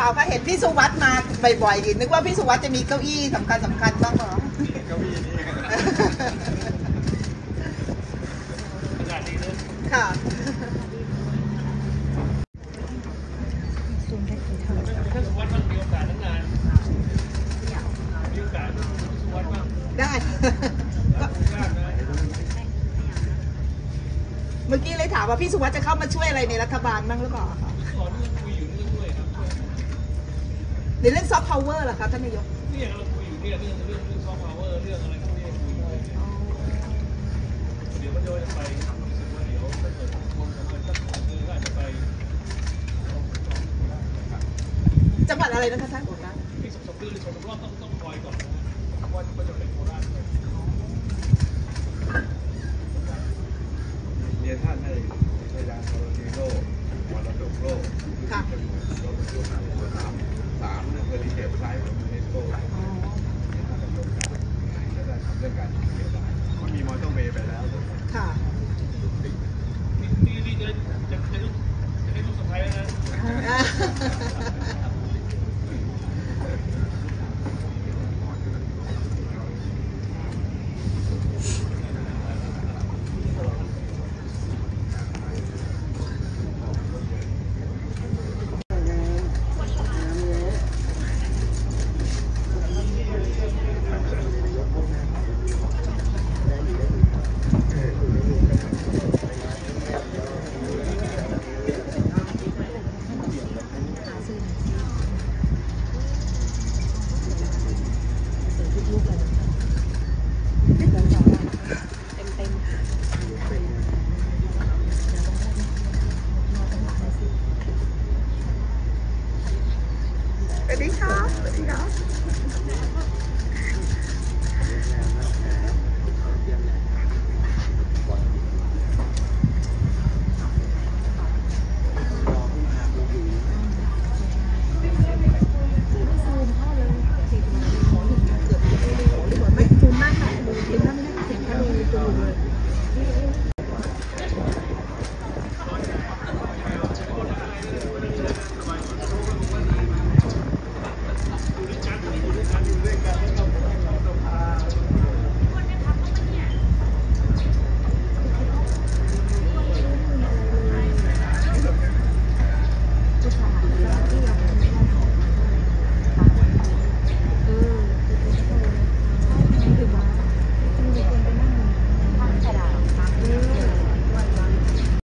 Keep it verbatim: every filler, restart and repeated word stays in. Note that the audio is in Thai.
ล่าคะเห็นพี่สุวัสด์มาบ่อยๆนึกว่าพี่สุวัสด์จะมีเก้าอี้สำคัญสำคัญบ้างเหรอเก้าอี้นี่ขนาดนี้เลยค่ะถ้าสุวัสด์มันมีโอกาสทั้งงานมีโอกาสสุวัสด์บ้างได้เมื่อกี้เลยถามว่าพี่สุวัสด์จะเข้ามาช่วยอะไรในรัฐบาลบ้างหรือเปล่าคะตอนนี้คุยอยู่เรื่องด้วยครับในเรื่องซอฟต์พาวเวอร์เหรอคะท่านนายกเนี่ยเราคุยอยู่เนี่ยเรื่องเรื่องเรื่องซอฟต์พาวเวอร์เรื่องอะไรพวกนี้คุยด้วยเดี๋ยวมันจะไปรู้สึกว่าเดี๋ยวไปเปิดคนของเงินสักคนนึงก็อาจจะไปจังหวัดอะไรนะคะท่าน